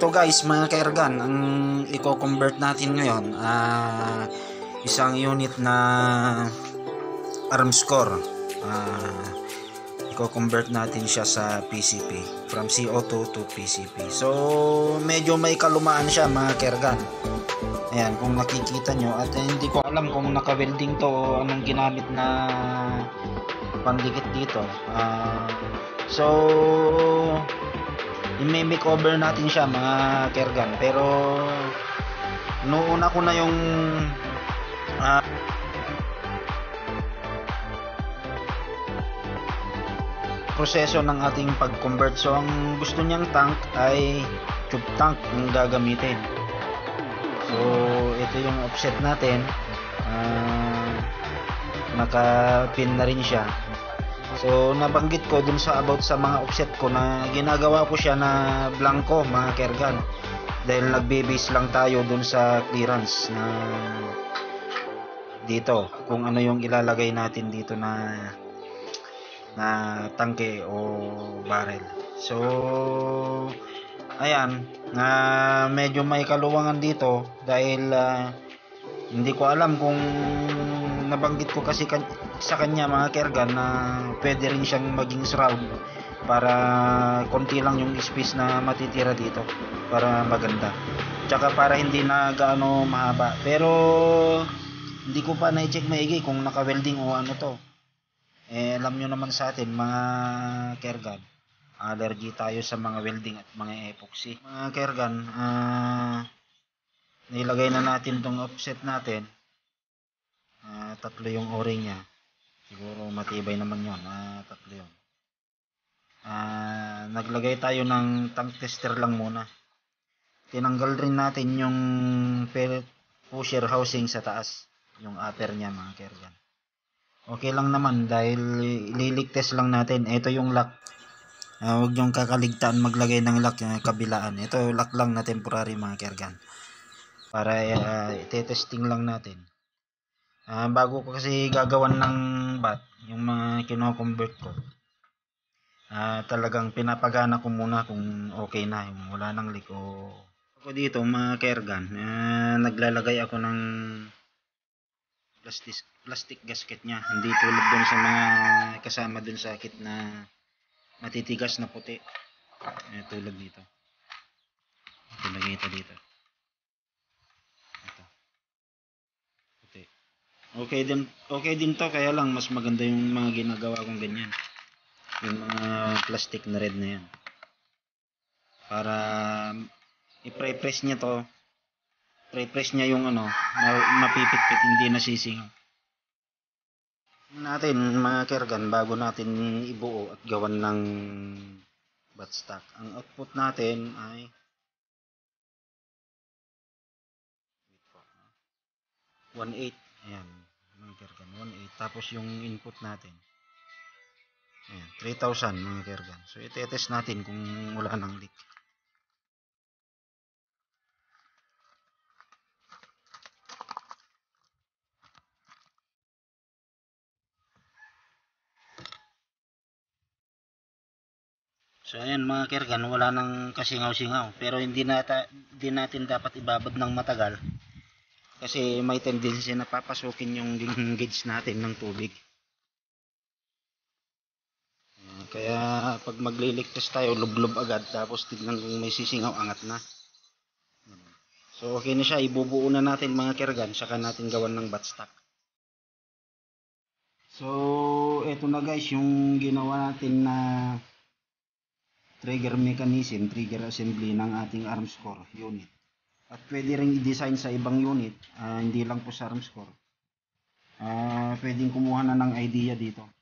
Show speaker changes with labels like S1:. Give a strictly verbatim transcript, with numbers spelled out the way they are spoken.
S1: So guys, mga kaergan, ang i-convert natin ngayon, uh, isang unit na arms core. Uh, i-convert natin siya sa P C P, from C O two to P C P. So medyo may kalumaan siya, mga kaergan. Ayan, kung nakikita nyo, at eh, hindi ko alam kung naka-welding to o anong ginamit na pandikit dito. Uh, so i-makeover natin siya, mga kaergan, pero noona ko na yung uh, proseso ng ating pag-convert. So ang gusto niyang tank ay tube tank ang gagamitin. So ito yung offset natin, uh, naka-pin na rin siya. So nabanggit ko dun sa about sa mga offset ko na ginagawa ko siya na blanco, mga kaergan, dahil nagbe-base lang tayo dun sa clearance na dito, kung ano yung ilalagay natin dito na na tangke o barrel. So ayan, na uh, medyo may kaluwangan dito dahil uh, hindi ko alam kung nabanggit ko kasi kan sa kanya, mga kaergan, na pwede rin siyang maging shroud para konti lang yung space na matitira dito para maganda, tsaka para hindi na gaano mahaba. Pero hindi ko pa na-check maigi kung naka-welding o ano to. Eh alam nyo naman sa atin, mga kaergan, allergy tayo sa mga welding at mga epoxy. Mga kaergan, uh, nilagay na natin tong offset natin. Uh, tatlo yung o-ring nya, siguro matibay naman yun. Uh, tatlo yun. Uh, naglagay tayo ng tank tester lang muna. Tinanggal rin natin yung pusher housing sa taas, yung upper nya, mga kaergan. Okay lang naman dahil ililig test lang natin. Ito yung lock. Uh, huwag yung kakaligtaan maglagay ng lock yung kabilaan. Ito lock lang na temporary, mga kaergan, para uh, ite-testing lang natin. Uh, bago ko kasi gagawan ng bat, yung mga kino-convert ko, uh, talagang pinapagana ko muna kung okay na, yung wala nang leak. O ako dito, mga kaergan, uh, naglalagay ako ng plastic, plastic gasket nya, hindi tulad dun sa mga kasama dun sa kit na matitigas na puti. Uh, tulad dito, ilagay ito dito. Okay din, okay din to, kaya lang mas maganda yung mga ginagawa kong ganyan, yung mga plastic na red na yan, para i-pre-press niya to, pre-press niya yung ano, mapipit-pit, hindi nasisingaw natin, mga kaergan, bago natin ibuo at gawan ng buttstock. Ang output natin ay one eight. Ayan, mga kaergan, one eight. Tapos yung input natin, ayan, three thousand, mga kaergan. So ite-test natin kung wala nang leak. So ayan, mga kaergan, wala nang kasingaw-singaw, pero hindi, nata, hindi natin dapat ibabad ng matagal kasi may tendency na papasukin yung gauge natin ng tubig. Uh, kaya pag maglilik test tayo, lublob agad, tapos tignan kung may sisingaw, angat na. So okay na siya, ibubuo na natin, mga kaergan, saka natin gawan ng buttstock. So eto na guys, yung ginawa natin na trigger mechanism, trigger assembly ng ating arms core unit. At pwede ring i-design sa ibang unit, uh, hindi lang po sa arms core. Uh, pwedeng kumuha na ng idea dito.